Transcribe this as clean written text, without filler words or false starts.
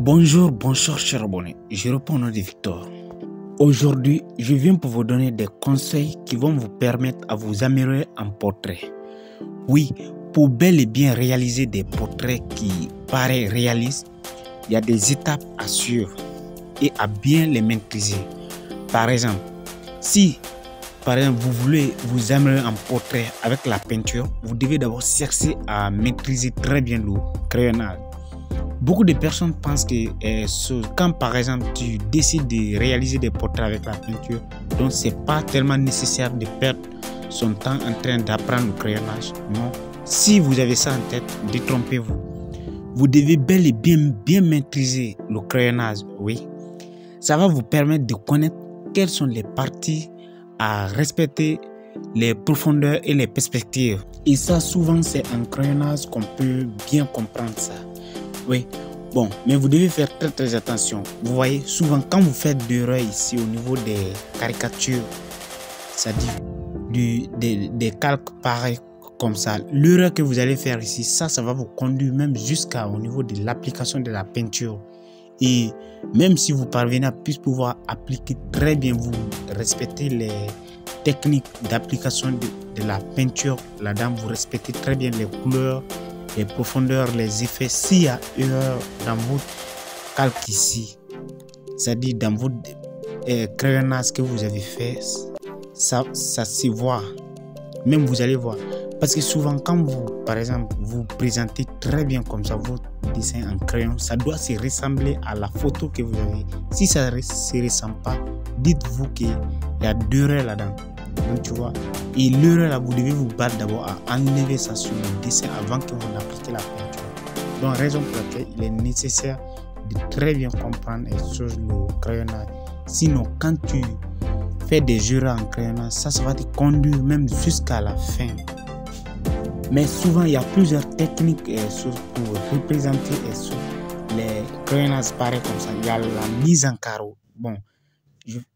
Bonjour chers abonnés, je réponds au nom de Victor. Aujourd'hui, je viens pour vous donner des conseils qui vont vous permettre à vous améliorer en portrait. Oui, pour bel et bien réaliser des portraits qui paraissent réalistes, il y a des étapes à suivre et à bien les maîtriser. Par exemple, si vous voulez vous améliorer en portrait avec la peinture, vous devez d'abord chercher à maîtriser très bien le crayonnage. Beaucoup de personnes pensent que quand par exemple tu décides de réaliser des portraits avec la peinture, donc c'est pas tellement nécessaire de perdre son temps en train d'apprendre le crayonnage. Non, si vous avez ça en tête, détrompez-vous. Vous devez bel et bien maîtriser le crayonnage. Oui, ça va vous permettre de connaître quelles sont les parties à respecter, les profondeurs et les perspectives. Et ça, souvent, c'est en crayonnage qu'on peut bien comprendre ça. Oui, bon, mais vous devez faire très attention. Vous voyez, souvent quand vous faites de l'œil ici au niveau des caricatures, c'est-à-dire des calques pareils comme ça, l'erreur que vous allez faire ici, ça va vous conduire même jusqu'au niveau de l'application de la peinture. Et même si vous parvenez à plus pouvoir appliquer très bien, vous respectez les techniques d'application de la peinture là-dedans, vous respectez très bien les couleurs, les profondeurs, les effets. S'il y a erreur dans votre calque ici, c'est-à-dire dans votre crayonnage que vous avez fait, ça se voit. Même vous allez voir. Parce que souvent, quand vous, par exemple, vous présentez très bien comme ça votre dessin en crayon, ça doit se ressembler à la photo que vous avez. Si ça ne se ressemble pas, dites-vous qu'il y a deux erreurs là-dedans. Donc tu vois, et l'erreur là, vous devez vous battre d'abord à enlever ça sur le dessin avant que vous n'appliquiez la peinture. Donc raison pour laquelle il est nécessaire de très bien comprendre sur le crayonnage. Sinon, quand tu fais des erreurs en crayonnage, ça va te conduire même jusqu'à la fin. Mais souvent, il y a plusieurs techniques pour représenter les crayonnages pareils comme ça. Il y a la mise en carreau. Bon,